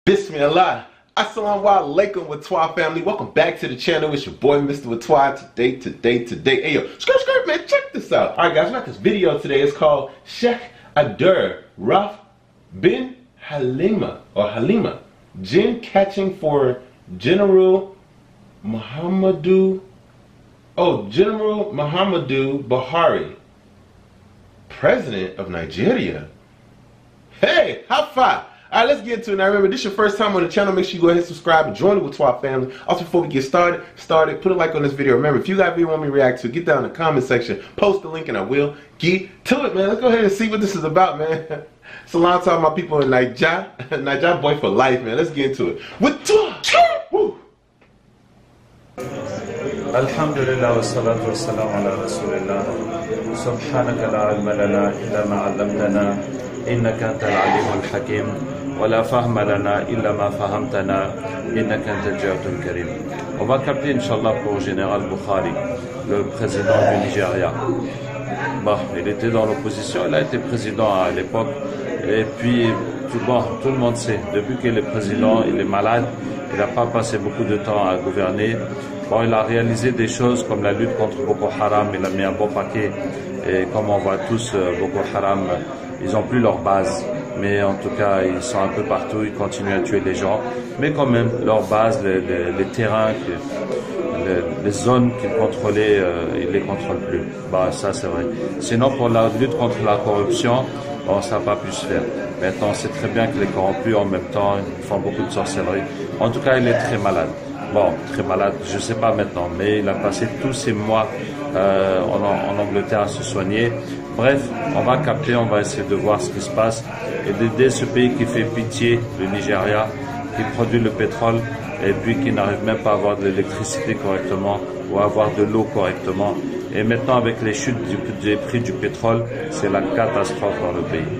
Bismillah. Assalamu alaikum Watwa family. Welcome back to the channel. It's your boy Mr. Watwa. Today. Hey yo, skirt, man, check this out. Alright guys, we got this video today. It's called Sheikh Adur Raf bin Halima Jinn catching for General Muhammadu Buhari, President of Nigeria. Hey, how far? Alright, let's get into it. Now remember, this is your first time on the channel. Make sure you go ahead and subscribe and join the Watwa family. Also, before we get started, put a like on this video. Remember, if you got a video you want me to react to, get down in the comment section, post the link, and I will get to it, man. Let's go ahead and see what this is about, man. Salam to all my people in Nigeria. Nigeria boy for life, man. Let's get into it. Watwa! Woo! Alhamdulillah wa salatu wa salam ala rasulillah. Subhanaka la ilma lana illa ma 'allamtana innaka antal alimul hakim wa la fahma lana illa ma fahamtana innaka antal jawadul karim. On va capter Inch'Allah pour Général Buhari, le président du Nigeria. Bon, il était dans l'opposition, il a été président à l'époque et puis tout le monde sait, depuis qu'il est président, il est malade, il n'a pas passé beaucoup de temps à gouverner. Bon, il a réalisé des choses comme la lutte contre Boko Haram, il a mis un beau paquet et comme on voit tous, Boko Haram, ils n'ont plus leur base, mais en tout cas ils sont un peu partout, ils continuent à tuer les gens, mais quand même leur base, les terrains, les zones qu'ils contrôlaient, ils ne les contrôlent plus. Bah, ça c'est vrai. Sinon pour la lutte contre la corruption, bon, ça n'a pas pu se faire. Maintenant on sait très bien que les corrompus en même temps ils font beaucoup de sorcellerie. En tout cas il est très malade. Bon, très malade, je ne sais pas maintenant, mais il a passé tous ces mois en Angleterre à se soigner. Bref, on va capter, on va essayer de voir ce qui se passe et d'aider ce pays qui fait pitié, le Nigeria, qui produit le pétrole et puis qui n'arrive même pas à avoir de l'électricité correctement ou à avoir de l'eau correctement. Et maintenant, avec les chutes des prix du pétrole, c'est la catastrophe dans le pays.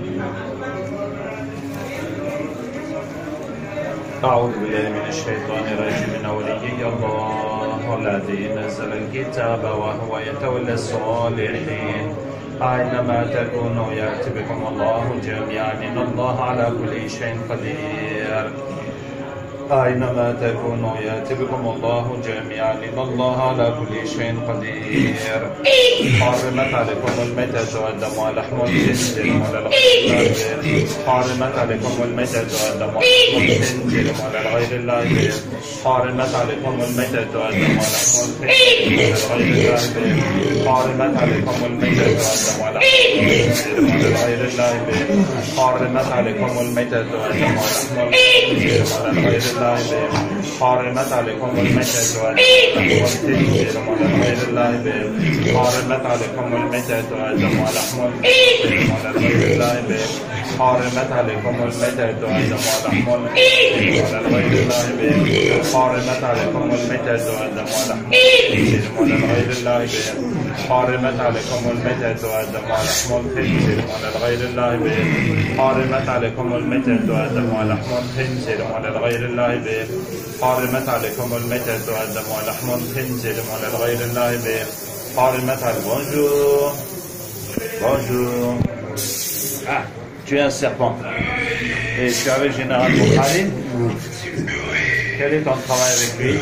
أعوذ بالله من الشيطان الرجيم من ولي الله الذي نزل الكتاب وهو يتولى الصالحين أينما تكونوا يأتي بكم الله جميعا إن الله على كل شيء قدير أينما تكونوا يأتي بكم الله جميعا إن الله على كل شيء قدير حرمت عليكم الميتة والدم ولحم الخنزير وللغير حرمت عليكم الميتة والدم ولحم الخنزير وللغير الله حرمت عليكم الميتة والدم ولحم الخنزير وللغير الله حرمت عليكم الميتة والدم ولحم الخنزير وللغير الله حرمت عليكم الميتة والدم ولحم الخنزير وللغير الله حرمت عليكم الميتة والدم والخنزير وللغير الله حرمت عليكم الميتة والدم ولحم الخنزير وللغير الله حرمت عليكم الميتة والدم ولحم الخنزير وللغير الله حرمت عليكم الميتة والدم ولحم الخنزير وللغير الله حرمت عليكم الميتة والدم ولحم الخنزير وللغير الله حرمت عليكم الميتة والدم ولحم الخنزير وللغير الله حرمت عليكم الميتة والدم ولحم الخنزير وللغير الله حرمت عليكم. Bonjour. Ah, tu es un serpent. Et tu es avec Général Buhari. Quel est ton travail avec lui?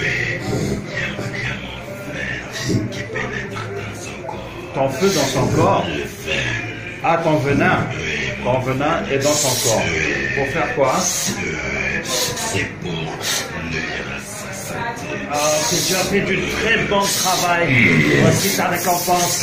Ton feu dans son corps. Ah, ton venin. Ton venin est dans son corps. Pour faire quoi? Que tu as fait du très bon travail. Voici ta récompense.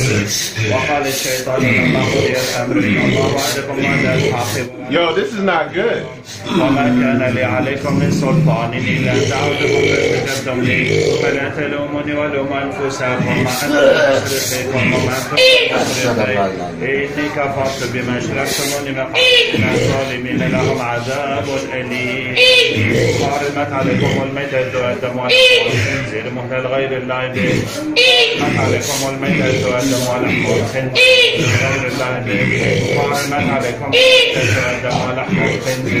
Yo, this is not good. وما كان لي عليكم من سلطان إلا أن دعوتكم فاستجبتم لي فلا تلوموني ولوموا أنفسكم وما أنا بمصرخكم وما أنتم بمصرخي إني كفرت بما أشركتموني من قبل إن الظالمين لهم عذاب أليم حرمت عليكم الميتة والدم ولحم الخنزير مهل غير الله به حرمت عليكم الميتة والدم ولحم الخنزير غير الله به حرمت عليكم الميتة والدم ولحم الخنزير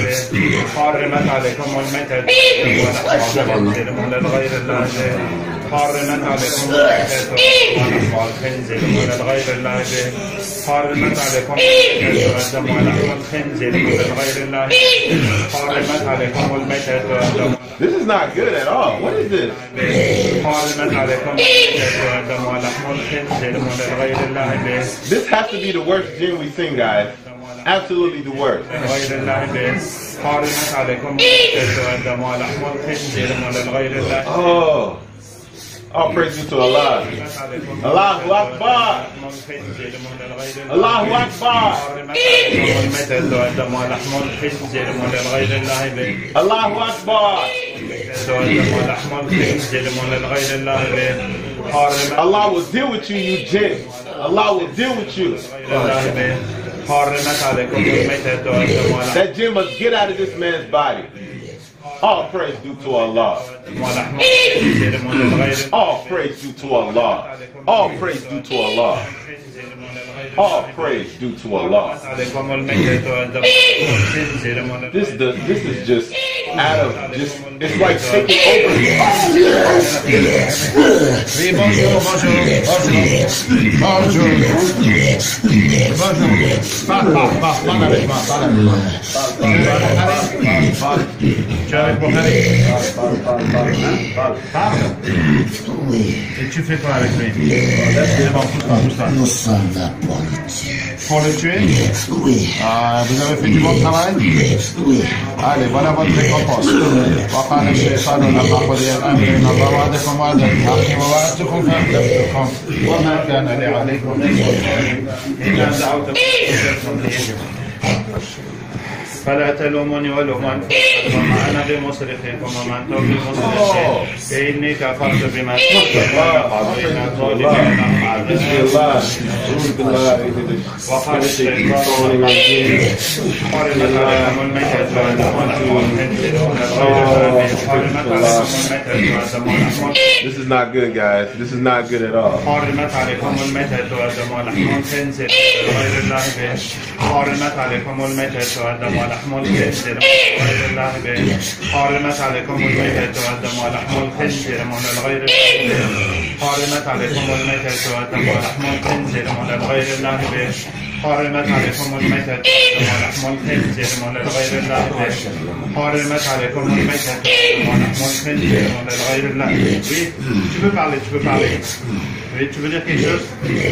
حرمت عليكم الميتة ولحم الخنزير للغير الله حرمت عليكم الميتة ولحم الخنزير من غير الله به حرمت عليكم الميتة والدم ولحم الخنزير من غير الله حرمت عليكم الميتة والدم. This is not good at all. What is this? حرمت عليكم الميتة والدم ولحم الخنزير من غير الله به. This has to be the worst jinn we sing, guys. Absolutely the worst. غير الله به حرمت عليكم الميتة والدم ولحم الخنزير من غير الله. Oh. All praise you to Allah. Allahu Akbar. Allahu Akbar. Allahu Akbar. Allah will deal with you, you jinn. Allah will deal with you. That jinn must get out of this man's body. All praise due to Allah. All praise due to Allah. All praise due to Allah. All praise due to Allah. This is just out of just, it's like taking over. Et tu fais quoi avec lui? Nous sommes là pour le tuer. Pour le tuer? Oui. Vous avez fait du bon travail? Oui. Allez, voilà votre récompense. وقال الشيطان لما قضي الأمر إن الله وعدكم وعد الحق ووعدتكم فأخلفتكم وما كان لي عليكم من سلطان إلا أن دعوتكم فلا تلوموني ولوموا أنفسكم وما أنا بمصرخكم وما أنتم بمصرخي إني كفرت بما تشركون الظالمين لهم عذاب. وقال الشيطان حرمت عليكم الميتة والدم ولحم الخنزير حرمت عليكم الميتة والدم ولحم. This is not good, guys. This is not good at all. حرمت عليكم الميتة والدم ولحم الخنزير غير الله به حرمت عليكم الميتة والدم ولحم الخنزير غير الله به حرمت عليكم الميتة والدم ولحم الخنزير من غير الله حرمت عليكم الميتة والدم ولحم الخنزير من غير الله به حرمت عليكم الميتة ولحم الخنزير من غير الله به حرمت عليكم الميتة ولحم الخنزير من غير الله. Oui, tu peux parler, tu peux parler. Oui, tu veux dire quelque chose?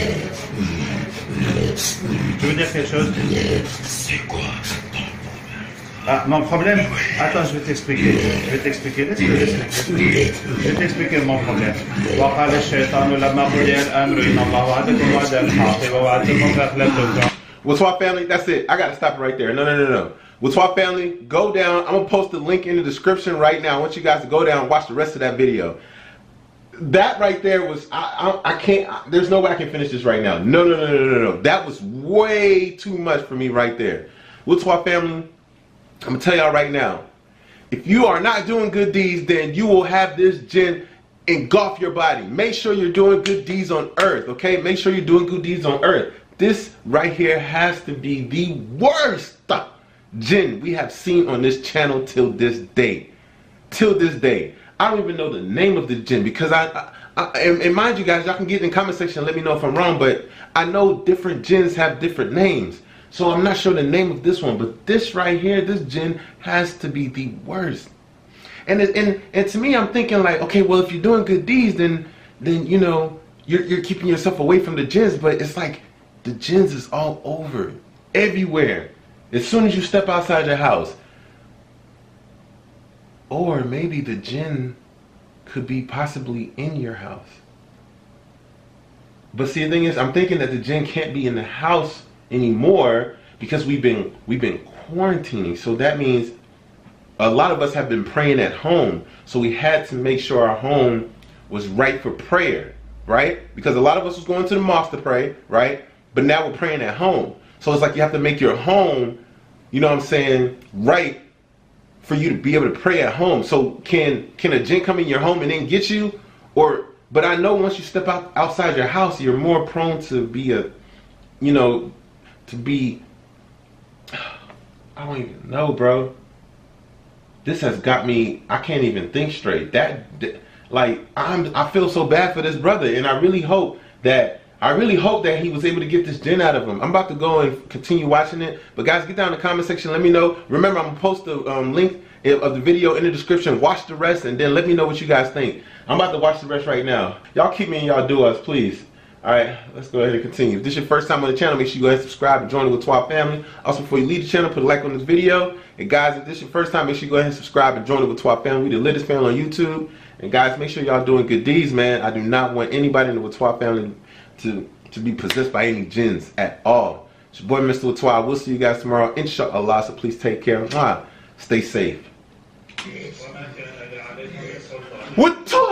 Tu veux dire quelque chose? C'est quoi? Ah, mon problème? Attends, je vais t'expliquer. Je vais t'expliquer. Laisse-le t'expliquer. Je vais t'expliquer mon problème. وقال الشيطان لما قضي الأمر إن الله وعدكم وعد الحق ووعدتكم فأخلفتكم. What's family? That's it. I gotta stop it right there. No. What's family? Go down. I'm gonna post the link in the description right now. I want you guys to go down and watch the rest of that video. That right there was, I can't, there's no way I can finish this right now. No. That was way too much for me right there. What's family? I'm gonna tell y'all right now, if you are not doing good deeds, then you will have this jinn engulf your body. Make sure you're doing good deeds on earth, okay? Make sure you're doing good deeds on earth. This right here has to be the worst jinn we have seen on this channel till this day. Till this day. I don't even know the name of the jinn because and mind you guys, y'all can get in the comment section and let me know if I'm wrong, but I know different jinns have different names. So I'm not sure the name of this one, but this right here, this jinn has to be the worst. And to me, I'm thinking like, okay, well, if you're doing good deeds, then you know, you're keeping yourself away from the jinns. But it's like the jinns is all over, everywhere. As soon as you step outside your house, or maybe the jinn could be possibly in your house. But see, the thing is, I'm thinking that the jinn can't be in the house anymore because we've been quarantining. So that means a lot of us have been praying at home. So we had to make sure our home was right for prayer, right? Because a lot of us was going to the mosque to pray, right? But now we're praying at home. So it's like you have to make your home, you know what I'm saying, right for you to be able to pray at home. So can a jinn come in your home and then get you? But I know once you step outside your house, you're more prone to be I don't even know, bro. This has got me, I can't even think straight. Like, I feel so bad for this brother, and I really hope that he was able to get this jinn out of him. I'm about to go and continue watching it. But guys, get down in the comment section. Let me know. Remember, I'm going to post the link of the video in the description. Watch the rest and then let me know what you guys think. I'm about to watch the rest right now. Y'all keep me in y'all duos, please. Alright, let's go ahead and continue. If this is your first time on the channel, make sure you go ahead and subscribe and join the Watois family. Also, before you leave the channel, put a like on this video. And guys, if this is your first time, make sure you go ahead and subscribe and join the Watois family. We the latest family on YouTube. And guys, make sure y'all doing good deeds, man. I do not want anybody in the Watois family to be possessed by any jinns at all. It's your boy, Mr. Watois. We'll see you guys tomorrow, inshallah. So please take care. Stay safe. Watois!